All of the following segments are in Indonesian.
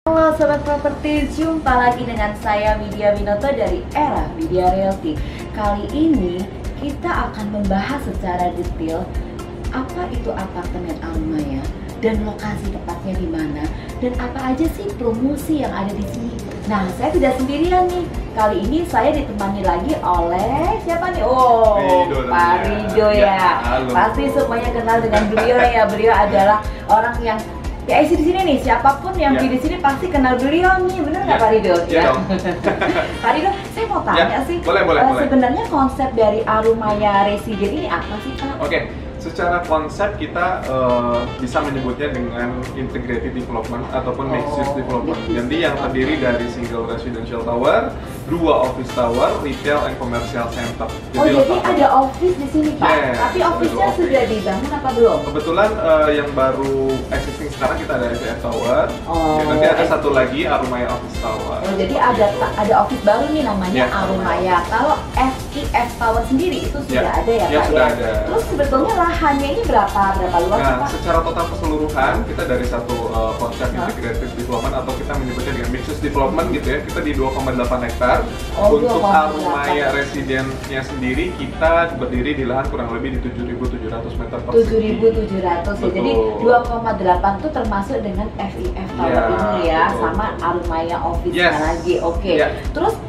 Halo Sobat Properti, jumpa lagi dengan saya Widya Winoto dari Era Widya Realty. Kali ini kita akan membahas secara detail apa itu apartemen Arumaya dan lokasi tepatnya di mana dan apa aja sih promosi yang ada di sini. Nah, saya tidak sendirian nih. Kali ini saya ditemani lagi oleh siapa nih? Oh, Pak Rido ya. Pasti semuanya kenal dengan beliau ya. Beliau adalah orang yang PIC di sini nih, siapapun yang di sini pasti kenal beliau nih, bener nggak Pak Rido? Ya. Pak Rido, saya mau tanya sih, boleh. sebenarnya konsep dari Arumaya Resident ini apa sih Pak? Oke, secara konsep kita bisa menyebutnya dengan integrated development ataupun mixed use development. Jadi yang terdiri dari single residential tower, 2 office tower, retail and commercial center. Jadi ada office di sini Pak, Yes, tapi office-nya sudah dibangun apa belum? Kebetulan yang baru existing sekarang kita ada FF Tower. Nanti ada satu lagi Arumaya Office Tower. Jadi ada office baru nih namanya Arumaya. Kalau FIF Tower sendiri itu sudah ada ya Pak sudah ya? ada. Terus sebetulnya lahannya ini berapa luas Nah, Pak? secara total keseluruhan kita dari satu konsep integrated development atau kita menyebutnya dengan mixed use development gitu ya, kita di 2,8 hektar. Untuk Arumaya Residence-nya sendiri kita berdiri di lahan kurang lebih di 7.700 meter persegi. 7.700 ya. Jadi 2,8 itu termasuk dengan FIF Tower ini ya, sama Arumaya Office-nya lagi. Oke. Terus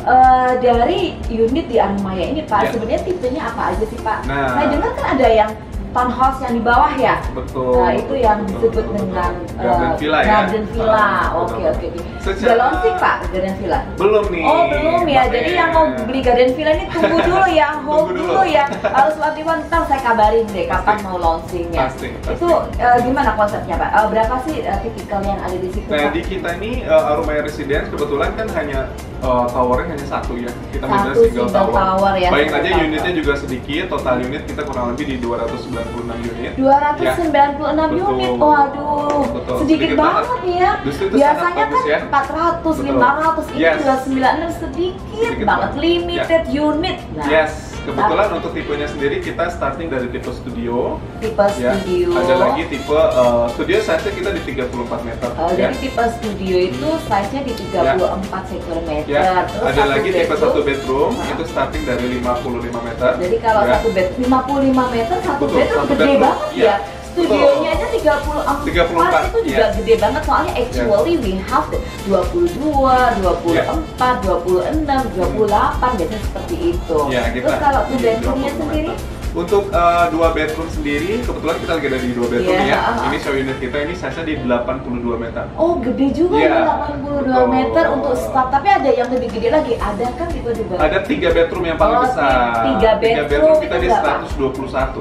dari unit di Arumaya ini Pak, sebenarnya tipenya apa aja sih Pak? Nah, saya dengar kan ada yang townhouse yang di bawah ya? Betul. Nah, itu yang disebut dengan Garden Villa ya? Garden Villa, oke. Sudah launching Pak, Garden Villa? Belum nih. Oh belum ya, jadi yang mau beli Garden Villa ini tunggu dulu ya, hold dulu ya. Harus waktu-waktu ntar saya kabarin deh kapan mau launchingnya. Pasti. Itu gimana konsepnya Pak? Berapa sih tipikal yang ada di situ Nah, Pak? di kita ini Arumaya Residence kebetulan kan hanya towernya hanya satu ya. Kita Satu single tower ya. Bayangin aja tower. unitnya juga sedikit, total unit kita kurang lebih di 296 unit. 296 unit, waduh, sedikit banget ya. Biasanya kan 400, 500, ini 296 sedikit banget, limited unit. Nah, kebetulan untuk tipenya sendiri kita starting dari tipe studio. Studio. Ada lagi tipe studio size-nya kita di 34 meter. Jadi tipe studio itu size-nya di 34 cm. Terus ada lagi tipe 1 bedroom itu starting dari 55 meter. Jadi kalau 1 bed 55 meter, 1 bedroom gede banget ya. Studionya aja 34 itu juga gede banget, soalnya actually we have 22, 24, 26, 28 biasanya seperti itu. Terus kalau 2 bedroomnya sendiri? Untuk 2 bedroom sendiri, kebetulan kita lagi ada di 2 bedroom ya. Ini show unit kita ini size-nya di 82 meter. Oh, gede juga ya, 82 meter untuk start. Tapi ada yang lebih gede lagi, ada kan tipe juga? Ada 3 bedroom yang paling besar. 3 bedroom kita di 121.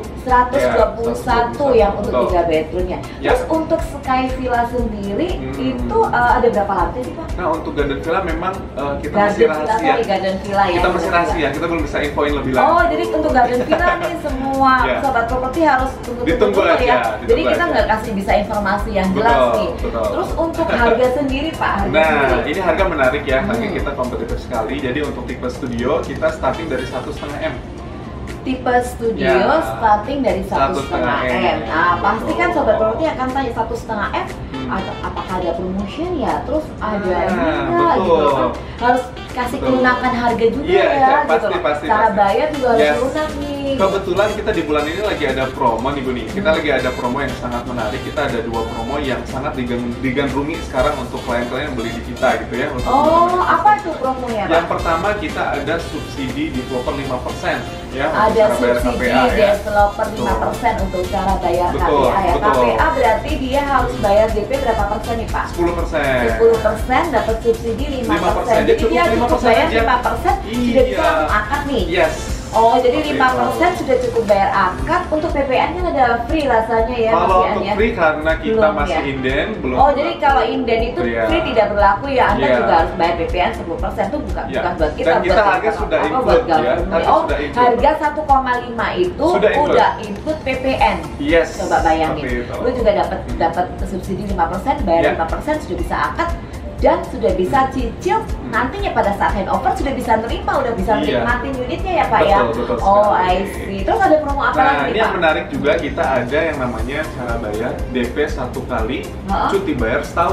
121 yang untuk 3 bedroomnya. Terus untuk Sky Villa sendiri itu ada berapa lantai sih Pak? Nah, untuk Garden Villa memang kita masih rahasia. Garden Villa ya. Kita masih rahasia, kita belum bisa infoin lebih lanjut. Oh, jadi untuk Garden Villa nih semua sobat properti harus tunggu ya. Jadi kita nggak kasih bisa informasi yang jelas nih. Terus untuk harga sendiri Pak, ini harga menarik ya, harga kita kompetitif sekali. Jadi untuk tipe studio kita starting dari 1,5 M. Tipe studio starting dari 1,5 M. Nah, pasti kan sobat properti akan tanya 1,5 M. Apakah ada promotion ya? Terus ada enggak gitu kan? Harus kasih kelunakan harga juga ya, gitu. Cara bayar juga harus lunak nih. Kebetulan kita di bulan ini lagi ada promo nih Bu nih. Kita lagi ada promo yang sangat menarik. Kita ada 2 promo yang sangat digandrungi sekarang untuk klien-klien yang beli di kita gitu ya. Apa itu promonya Pak? Yang pertama kita ada subsidi developer 5% ya. Ada subsidi developer 5% untuk cara bayar KPA ya. KPA berarti dia harus bayar DP berapa persen nih Pak? 10%. 10% dapat subsidi 5%. Jadi dia cukup bayar 5% sudah bisa langsung akad nih. Oh, jadi 5% sudah cukup bayar akad. Untuk PPN kan ada free rasanya ya. Kalau untuk free karena kita masih inden, belum. Oh, jadi kalau inden itu free tidak berlaku ya. Anda juga harus bayar PPN 10%. Itu bukan buat kita. Dan kita harga sudah include ya. Harga 1,5 itu udah include PPN. Coba bayangin. Lu juga dapat subsidi 5%, bayar 5% sudah bisa akad. Dan sudah bisa cicil, nantinya pada saat handover sudah bisa nerima, udah bisa menikmati unitnya ya Pak ya. Oh, I see. Terus ada promo apa lagi Pak? Ini yang menarik juga, kita ada yang namanya cara bayar DP 1 kali, cuti bayar setahun.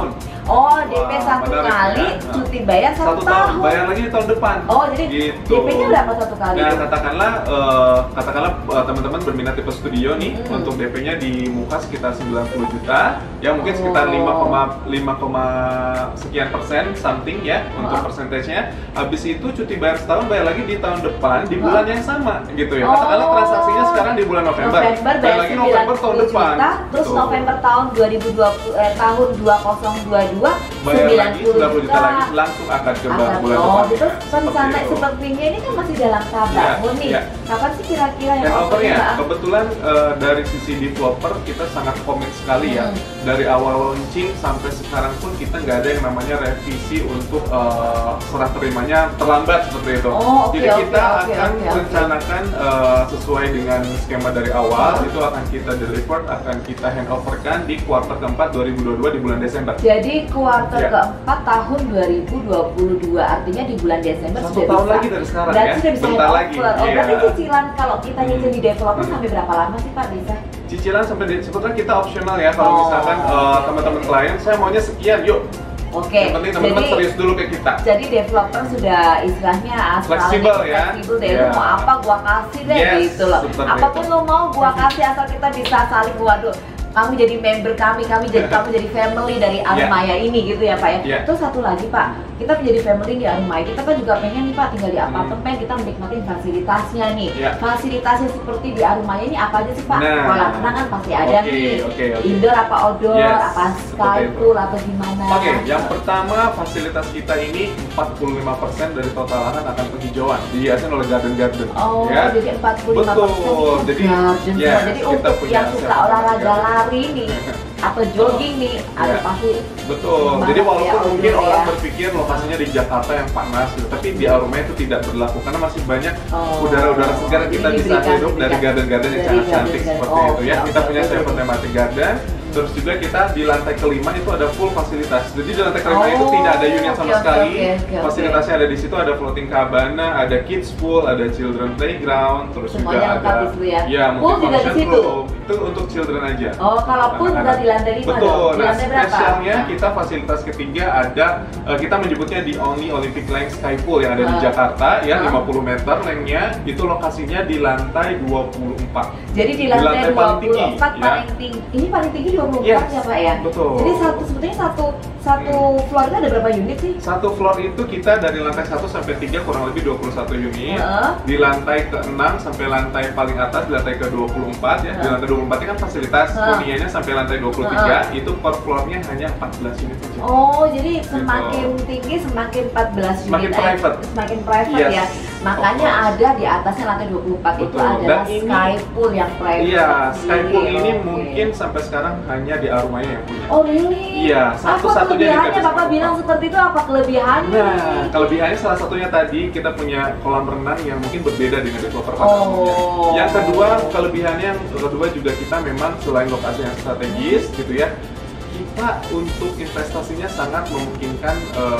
Oh, DP Wah, satu menarik kali, ya. cuti bayar satu tahun. Bayar lagi di tahun depan. Oh, jadi gitu. DP-nya berapa satu kali? Nah, katakanlah teman-teman berminat tipe studio nih, untuk DP-nya di muka sekitar 90 juta, ya mungkin sekitar 5, sekian persen something ya untuk persentasenya. Habis itu cuti bayar setahun, bayar lagi di tahun depan di bulan yang sama gitu ya. Katakanlah transaksinya sekarang di bulan November bayar lagi November tahun depan. Terus Betul. November tahun 2020 tahun 2022 bayar lagi 90 juta lagi langsung akan ke bulan depan. Itu rencana sepertinya ini kan masih dalam tahap bangun nih. Kapan sih kira-kira yang offernya? Kebetulan dari sisi developer kita sangat komit sekali ya. Dari awal launching sampai sekarang pun kita nggak ada yang namanya revisi untuk serah terimanya terlambat seperti itu. Jadi kita akan rencanakan sesuai dengan skema dari awal, itu akan kita deliver, akan kita handoverkan di kuartal keempat 2022 di bulan Desember. Jadi kuartal keempat tahun 2022, artinya di bulan Desember sudah tahun bisa. Lagi dari sekarang berarti ya. Sudah bisa bentar lagi. Berarti cicilan kalau kita nyicil di developer sampai berapa lama sih Pak bisa? Cicilan sampai sebetulnya kita optional ya, kalau misalkan teman-teman klien saya maunya sekian, yuk. Yang penting teman-teman serius dulu ke kita. Jadi developer sudah istilahnya fleksibel ya. Fleksibel deh, lu mau apa gua kasih deh gitu loh. Apapun lo mau gua kasih asal kita bisa saling, waduh, kamu jadi member kami jadi family dari Arumaya ini gitu ya Pak ya. Terus satu lagi Pak, kita menjadi family di Arumaya, kita kan juga pengen nih Pak tinggal di apartemen, kita menikmati fasilitasnya nih. Fasilitasnya seperti di Arumaya ini apa aja sih Pak? Kolam renang kan pasti ada nih. Indoor apa outdoor, apa sky pool atau gimana? Yang pertama fasilitas kita ini 45% dari total lahan akan penghijauan, dihiasin oleh garden. Jadi 45% betul. Jadi untuk yang suka olahraga lari nih atau jogging nih, ada pasti betul. Jadi walaupun mungkin orang berpikir lokasinya di Jakarta yang panas gitu, tapi di Arumaya itu tidak berlaku karena masih banyak udara-udara segar kita bisa hidup dari garden-garden yang sangat cantik seperti itu ya. Kita punya 7 thematic garden. Terus juga kita di lantai kelima itu ada full fasilitas. Jadi di lantai kelima itu tidak ada unit sama sekali. Fasilitasnya ada di situ, ada floating cabana, ada kids pool, ada children playground, terus semuanya juga ada pool juga di situ. Itu untuk children aja. Kalau pool udah di lantai 5 betul. Di lantai berapa? Spesialnya kita fasilitas ketiga ada kita menyebutnya di Only Olympic Length Sky Pool yang ada di Jakarta ya, 50 meter lengthnya. Itu lokasinya di lantai 24. Jadi di lantai 24 paling tinggi. Ini paling tinggi 24 ya Pak ya? Betul. Jadi sebetulnya satu floor itu ada berapa unit sih? Satu floor itu kita dari lantai 1 sampai 3 kurang lebih 21 unit. Di lantai ke-6 sampai lantai paling atas, di lantai ke-24 ya. Di lantai 24 kan fasilitas huniannya sampai lantai 23, itu per floornya hanya 14 unit saja. Jadi semakin tinggi semakin 14 unit. Semakin private. Semakin private ya. Makanya ada di atasnya lantai 24 itu adalah sky pool yang private. Iya, sky pool ini mungkin sampai sekarang hanya di Arumaya yang punya. Oh really? Iya, satu-satunya di kelebihannya Bapak bilang seperti itu, apa kelebihannya? Nah, kelebihannya salah satunya tadi kita punya kolam renang yang mungkin berbeda dengan developer pada umumnya. Yang kedua, kelebihannya juga kita memang selain lokasi yang strategis gitu ya, kita untuk investasinya sangat memungkinkan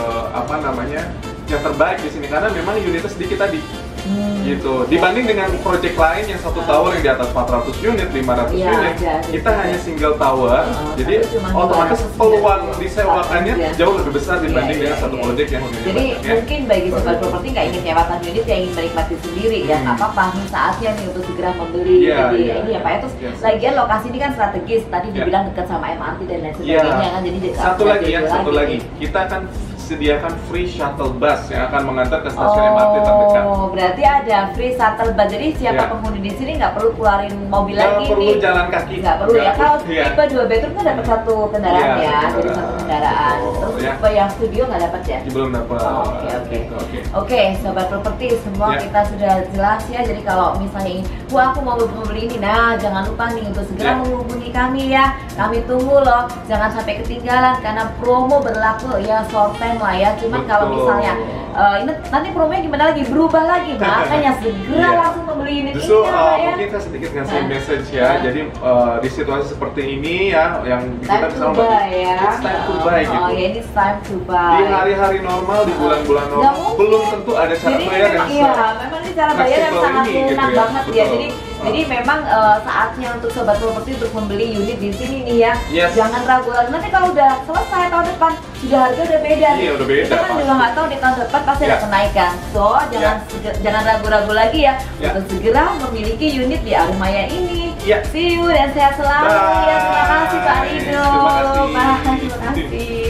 yang terbaik di sini karena memang unitnya sedikit tadi. Gitu. Dibanding dengan proyek lain yang satu tower yang di atas 400 unit, 500 unit, kita hanya single tower. Jadi otomatis peluang disewakannya jauh lebih besar dibanding dengan satu proyek yang unitnya. Jadi mungkin bagi sobat properti nggak ingin nyewakan unit, yang ingin menikmati sendiri ya, nggak apa-apa, ini saatnya nih untuk segera membeli. Ini ya Pak ya. Terus lagian lokasi ini kan strategis, tadi dibilang dekat sama MRT dan lain sebagainya kan, jadi satu lagi kita akan sediakan free shuttle bus yang akan mengantar ke stasiun MRT terdekat. Berarti ada free shuttle bus. Jadi siapa penghuni di sini nggak perlu keluarin mobil lagi nih. Nggak perlu jalan kaki. Nggak perlu ya. Kalau tipe 2 bedroom kan dapat satu kendaraan ya, jadi satu kendaraan. Terus tipe yang studio nggak dapat ya? Belum dapat. Oke, sobat properti semua kita sudah jelas ya. Jadi kalau misalnya aku mau membeli ini, nah jangan lupa nih untuk segera menghubungi kami ya. Kami tunggu loh. Jangan sampai ketinggalan karena promo berlaku ya short time lah ya. Cuman kalau misalnya ini nanti promonya gimana lagi, berubah lagi, makanya segera langsung membeli unit ini ya. Mungkin saya sedikit ngasih message ya. Jadi di situasi seperti ini ya, yang kita bisa it's time to buy gitu. Ini time to buy. Di hari-hari normal, di bulan-bulan normal belum tentu ada cara bayar yang memang ini cara bayar yang sangat lunak banget ya. Jadi memang saatnya untuk sobat properti untuk membeli unit di sini nih ya. Jangan ragu lagi. Nanti kalau udah selesai tahun depan sudah harga udah beda. Iya, udah beda. Kita kan juga nggak tahu di tahun depan pasti ada kenaikan. So jangan ragu-ragu lagi ya untuk segera memiliki unit di Arumaya ini. See you dan sehat selalu ya. Terima kasih Pak Rido. Terima kasih.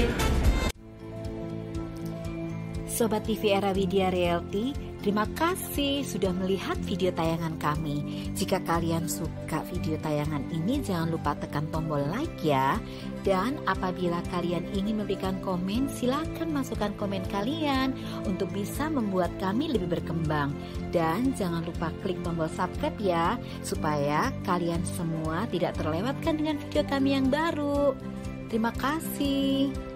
Sobat TV Era Widya Realty, terima kasih sudah melihat video tayangan kami. Jika kalian suka video tayangan ini, jangan lupa tekan tombol like ya. Dan apabila kalian ingin memberikan komen, silakan masukkan komen kalian untuk bisa membuat kami lebih berkembang. Dan jangan lupa klik tombol subscribe ya, supaya kalian semua tidak terlewatkan dengan video kami yang baru. Terima kasih.